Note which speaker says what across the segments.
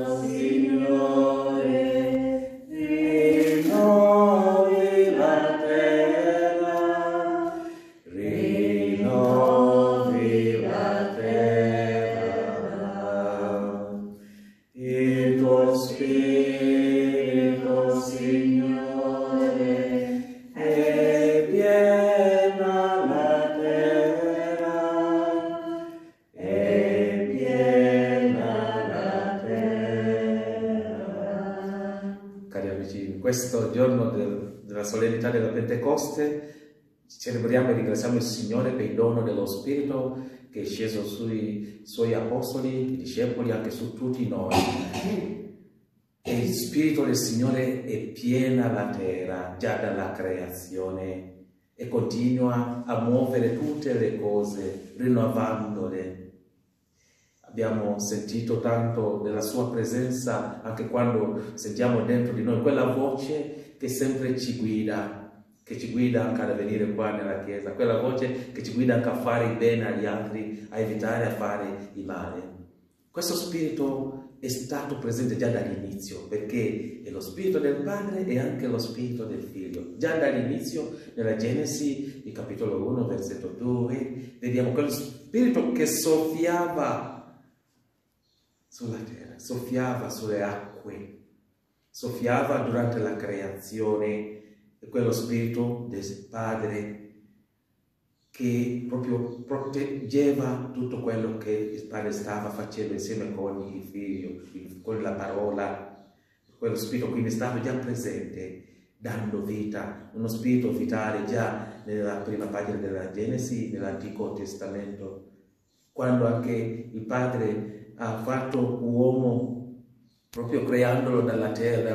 Speaker 1: Signore, rinnovi la terra, rinnovi la terra. Il tuo Spirito, Signore, è piena la terra, è piena la terra. Cari amici, in questo giorno della solennità della Pentecoste celebriamo e ringraziamo il Signore per il dono dello Spirito che è sceso sui Suoi Apostoli, i discepoli, anche su tutti noi. E il Spirito del Signore è piena la terra già dalla creazione e continua a muovere tutte le cose, rinnovandole. Abbiamo sentito tanto della Sua presenza anche quando sentiamo dentro di noi quella voce che sempre ci guida, che ci guida anche ad venire qua nella Chiesa, quella voce che ci guida anche a fare il bene agli altri, a evitare a fare il male. Questo Spirito è stato presente già dall'inizio, perché è lo Spirito del Padre e anche lo Spirito del Figlio. Già dall'inizio, nella Genesi, il capitolo 1, versetto 2, vediamo quello Spirito che soffiava sulla terra, soffiava sulle acque, soffiava durante la creazione, e quello Spirito del Padre che proprio proteggeva tutto quello che il Padre stava facendo insieme con il Figlio, con la parola. Quello Spirito quindi stava già presente, dando vita, uno Spirito vitale già nella prima pagina della Genesi, nell'Antico Testamento, quando anche il Padre ha fatto uomo, proprio creandolo dalla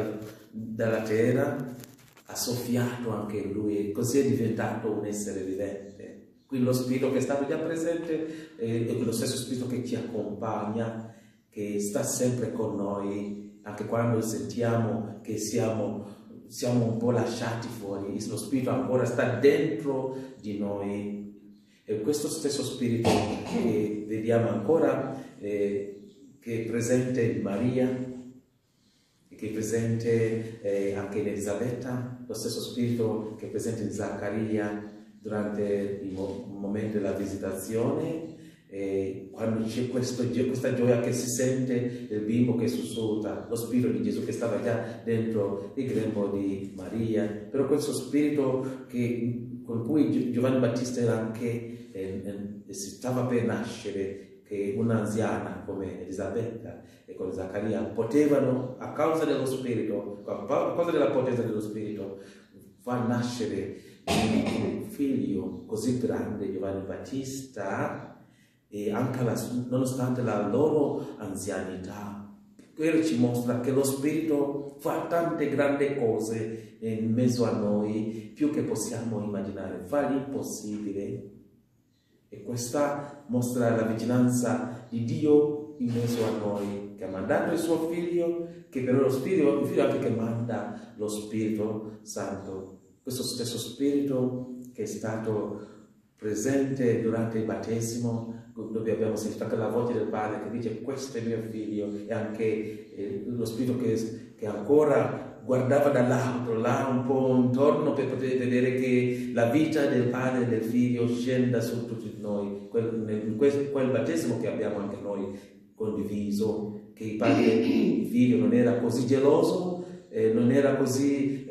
Speaker 1: terra, ha soffiato anche in lui e così è diventato un essere vivente. Quindi lo Spirito che è stato già presente è lo stesso Spirito che ci accompagna, che sta sempre con noi, anche quando sentiamo che siamo un po' lasciati fuori, lo Spirito ancora sta dentro di noi. E questo stesso Spirito che vediamo ancora, che è presente in Maria, che è presente anche in Elisabetta, lo stesso Spirito che è presente in Zaccaria durante il momento della visitazione, quando c'è questa gioia che si sente del bimbo che sussulta, lo Spirito di Gesù che stava già dentro il grembo di Maria, però questo Spirito con cui Giovanni Battista era anche, si stava per nascere, che un'anziana come Elisabetta e con Zaccaria potevano, a causa dello Spirito, a causa della potenza dello Spirito, far nascere un figlio così grande, Giovanni Battista, e anche nonostante la loro anzianità. Quello ci mostra che lo Spirito fa tante grandi cose in mezzo a noi, più che possiamo immaginare, fa l'impossibile. E questa mostra la vicinanza di Dio in mezzo a noi, che ha mandato il suo Figlio, che però il Figlio anche che manda lo Spirito Santo. Questo stesso Spirito che è stato presente durante il battesimo, dove abbiamo sentito anche la voce del Padre che dice questo è mio Figlio, e anche lo Spirito che ancora guardava dall'altro, là un po' intorno, per poter vedere che la vita del Padre e del Figlio scenda su tutti noi. Quel battesimo che abbiamo anche noi condiviso, che il Padre e il Figlio non era così geloso, non era così,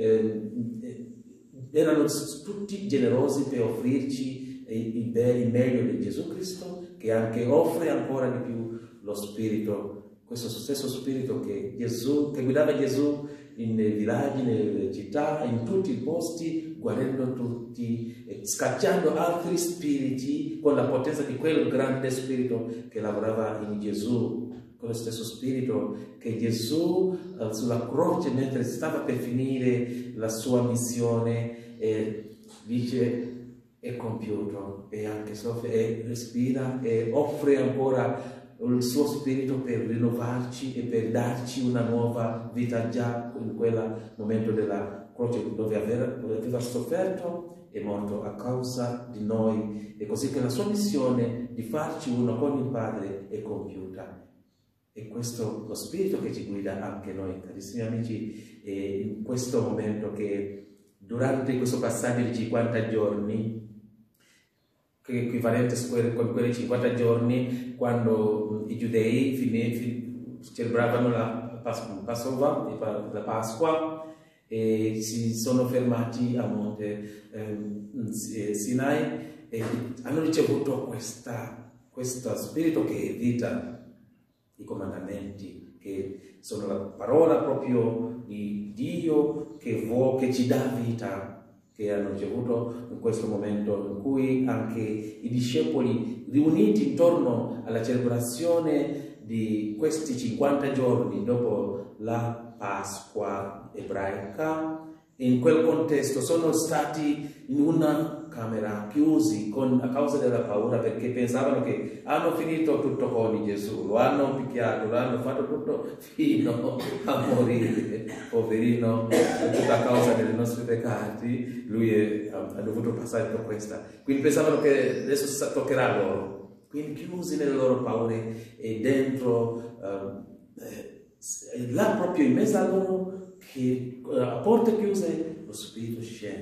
Speaker 1: erano tutti generosi per offrirci il meglio di Gesù Cristo, che anche offre ancora di più lo Spirito, questo stesso Spirito che guidava Gesù nei villaggi, nelle città, in tutti i posti, guarendo tutti, scacciando altri spiriti con la potenza di quel grande Spirito che lavorava in Gesù, quello stesso Spirito che Gesù sulla croce, mentre stava per finire la sua missione, dice è compiuto, e anche soffre e respira e offre ancora il suo Spirito per rinnovarci e per darci una nuova vita già in quel momento della croce dove aveva sofferto e morto a causa di noi, e così che la sua missione di farci uno con il Padre è compiuta. E questo lo Spirito che ci guida anche noi, carissimi amici, in questo momento che durante questo passaggio di 50 giorni, che è equivalente con quei 50 giorni quando i giudei celebravano la Pasqua e si sono fermati a Monte Sinai e hanno ricevuto questo Spirito che è vita, i comandamenti, che sono la parola proprio di Dio che ci dà vita, che hanno ricevuto in questo momento in cui anche i discepoli riuniti intorno alla celebrazione di questi 50 giorni dopo la Pasqua ebraica, in quel contesto sono stati in una camera chiusi a causa della paura, perché pensavano che hanno finito tutto con Gesù, lo hanno picchiato, lo hanno fatto tutto fino a morire, poverino, tutto a causa dei nostri peccati, lui ha dovuto passare per questa. Quindi pensavano che adesso toccherà loro, quindi chiusi nelle loro paure e dentro, là proprio in mezzo a loro, che a porte chiuse lo Spirito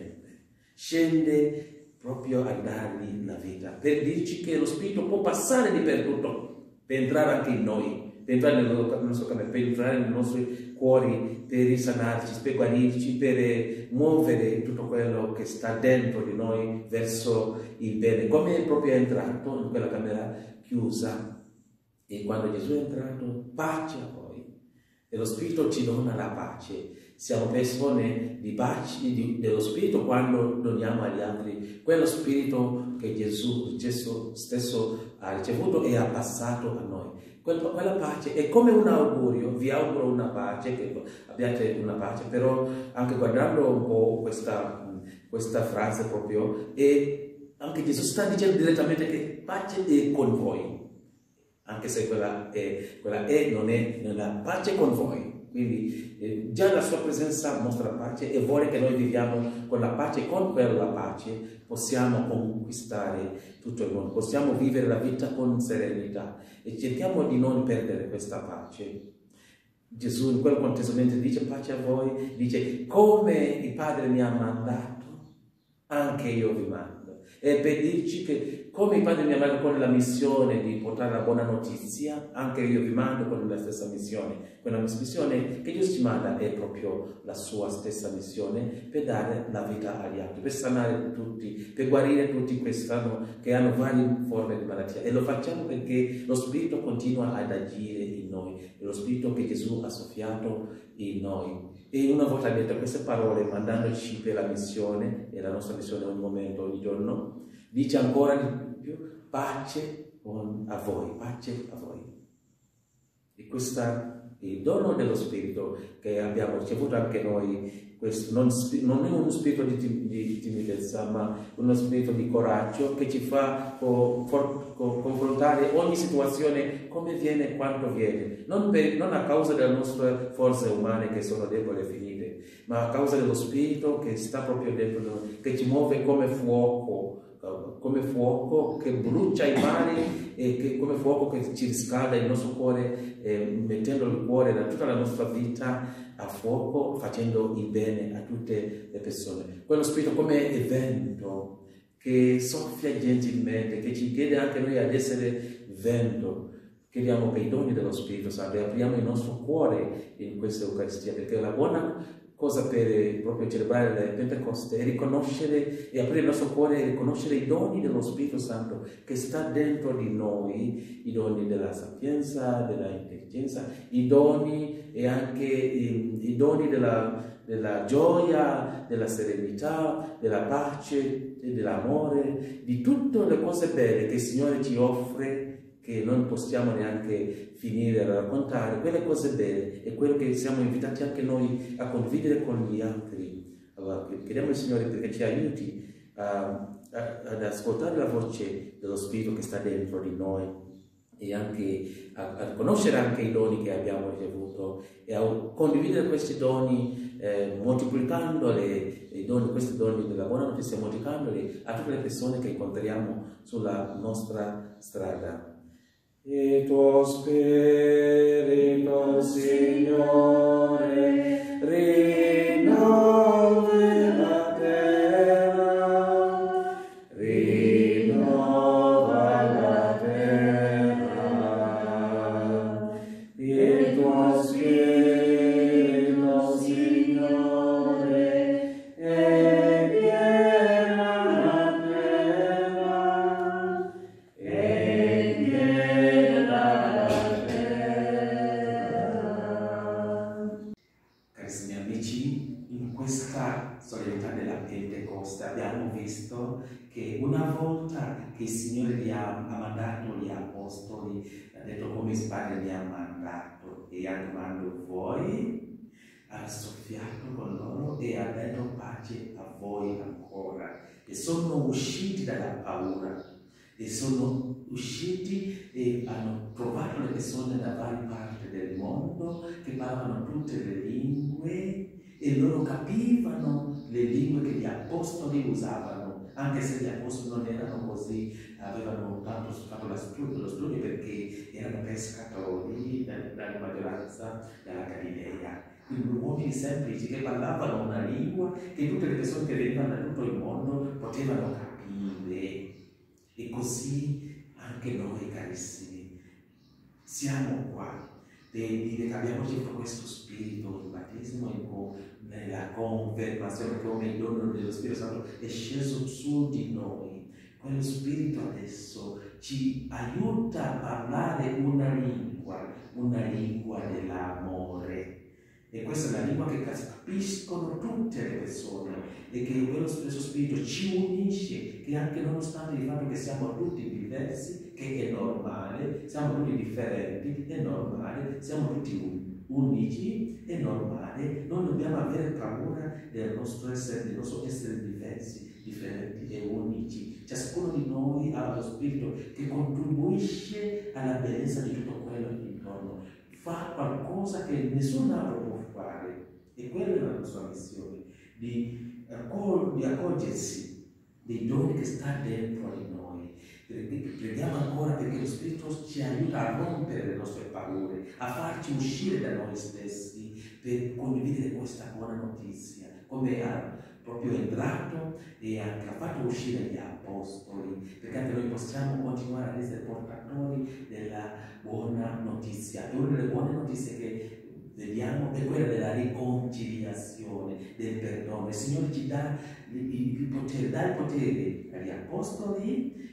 Speaker 1: scende proprio a dargli la vita, per dirci che lo Spirito può passare dappertutto, per entrare anche in noi, per entrare nel nostro cammino, per entrare nei nostri cuori, per risanarci, per guarirci, per muovere tutto quello che sta dentro di noi verso il bene, come proprio è entrato in quella camera chiusa. E quando Gesù è entrato, pace a voi. E lo Spirito ci dona la pace. Siamo persone di pace, dello Spirito quando doniamo agli altri quello Spirito che Gesù stesso ha ricevuto e ha passato a noi. Quella pace è come un augurio, vi auguro una pace, che abbiate una pace, però anche guardando un po' questa frase proprio, e anche Gesù sta dicendo direttamente che pace è con voi. Anche se quella non è la pace con voi. Quindi già la sua presenza mostra pace e vuole che noi viviamo con la pace, con quella pace possiamo conquistare tutto il mondo, possiamo vivere la vita con serenità e cerchiamo di non perdere questa pace. Gesù in quel contesto mentre dice pace a voi, dice come il Padre mi ha mandato, anche io vi mando. E per dirci che come il Padre mi ha mandato con la missione di portare la buona notizia, anche io vi mando con la stessa missione. Quella missione che Dio ci manda è proprio la sua stessa missione, per dare la vita agli altri, per sanare tutti, per guarire tutti quest'anno che hanno varie forme di malattia. E lo facciamo perché lo Spirito continua ad agire in noi, è lo Spirito che Gesù ha soffiato in noi. E una volta detto queste parole, mandandoci per la missione, e la nostra missione ogni momento, ogni giorno, dice ancora di più, pace a voi, pace a voi. E questo è il dono dello Spirito che abbiamo ricevuto anche noi. Questo non è uno spirito di timidezza, ma uno spirito di coraggio che ci fa confrontare ogni situazione come viene e quando viene. Non a causa delle nostre forze umane che sono deboli e finite, ma a causa dello Spirito che sta proprio dentro noi, che ci muove come fuoco che brucia i mali e come fuoco che ci riscalda il nostro cuore, mettendo il cuore da tutta la nostra vita a fuoco, facendo il bene a tutte le persone. Quello Spirito come vento che soffia gentilmente, che ci chiede anche noi ad essere vento. Chiediamo per i doni dello Spirito Santo e apriamo il nostro cuore in questa Eucaristia, perché la buona cosa per proprio celebrare la Pentecoste è riconoscere e aprire il nostro cuore e riconoscere i doni dello Spirito Santo che sta dentro di noi, i doni della sapienza, della intelligenza, i doni e anche i doni della gioia, della serenità, della pace, dell'amore, di tutte le cose belle che il Signore ci offre, che non possiamo neanche finire a raccontare, quelle cose belle e quello che siamo invitati anche noi a condividere con gli altri. Allora, chiediamo al Signore perché ci aiuti ad ascoltare la voce dello Spirito che sta dentro di noi e anche a conoscere anche i doni che abbiamo ricevuto e a condividere questi doni moltiplicando questi doni della buona notizia, moltiplicandoli a tutte le persone che incontriamo sulla nostra strada. e tuo Spirito, Signore, rinnovi la terra, rinnova la terra, il tuo Spirito, Signore, e piena la terra, e piena la terra. Carissimi amici, in questa solennità della Pentecoste abbiamo visto che una volta che il Signore ha mandato gli apostoli, ha detto come il Padre li ha mandato e ha mandato voi, ha soffiato con loro e ha detto pace a voi ancora. E sono usciti dalla paura e sono usciti e hanno trovato le persone da varie parti del mondo che parlano tutte le lingue e loro capivano le lingue che gli apostoli usavano, anche se gli apostoli non erano così, avevano tanto fatto lo studio perché erano pescatori nella maggioranza della Galilea. Quindi uomini semplici che parlavano una lingua che tutte le persone che venivano da tutto il mondo potevano capire. E così anche noi, carissimi, siamo qua per dire che abbiamo ricevuto questo spirito, il battesimo nella confermazione, come il dono dello Spirito Santo è sceso su di noi. Quello spirito adesso ci aiuta a parlare una lingua dell'amore. E questa è la lingua che capiscono tutte le persone e che quello stesso spirito ci unisce, che anche nonostante il fatto che siamo tutti diversi, che è normale, siamo tutti differenti, è normale, siamo tutti unici, è normale, non dobbiamo avere paura del nostro essere diversi, differenti e unici. Ciascuno di noi ha lo spirito che contribuisce alla bellezza di tutto quello intorno. Fa qualcosa che nessun altro può fare, e quella è la nostra missione, di accorgersi dei doni che sta dentro di noi. Preghiamo ancora perché lo Spirito ci aiuta a rompere le nostre paure, a farci uscire da noi stessi per condividere questa buona notizia, come ha proprio entrato e ha fatto uscire gli apostoli, perché anche noi possiamo continuare ad essere portatori della buona notizia. E una delle buone notizie che vediamo è quella della riconciliazione, del perdono. Il Signore ci dà il potere agli apostoli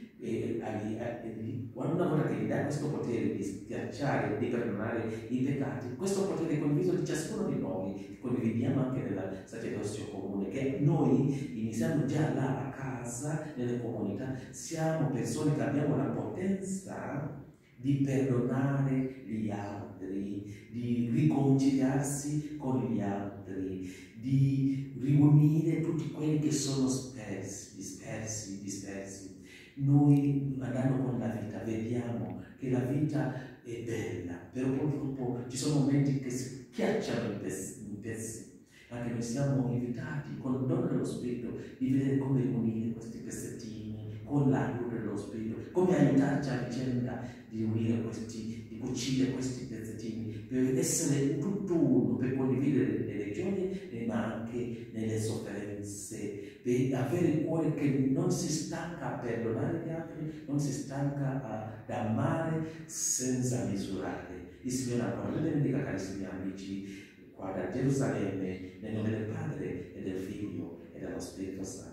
Speaker 1: quando una volta che gli dà questo potere di schiacciare e di perdonare i peccati, questo potere è condiviso di ciascuno di noi, condividiamo anche nel sacerdozio comune, che noi iniziamo già là a casa, nelle comunità, siamo persone che abbiamo la potenza di perdonare gli altri, di riconciliarsi con gli altri, di riunire tutti quelli che sono dispersi. Noi andando con la vita vediamo che la vita è bella, però purtroppo ci sono momenti che si schiacciano in pezzi. Anche noi siamo invitati con il dono dello Spirito di vedere come unire questi pezzettini con l'aiuto dello Spirito, come aiutarci a vicenda di unire di cucire questi pezzettini per essere tutto uno, per condividere le gioie ma anche nelle sofferenze, per avere il cuore che non si stanca a perdonare gli altri, non si stanca ad amare senza misurare. Il Signore ancora vi benedica, carissimi amici, qua da Gerusalemme, nel nome del Padre e del Figlio e dello Spirito Santo.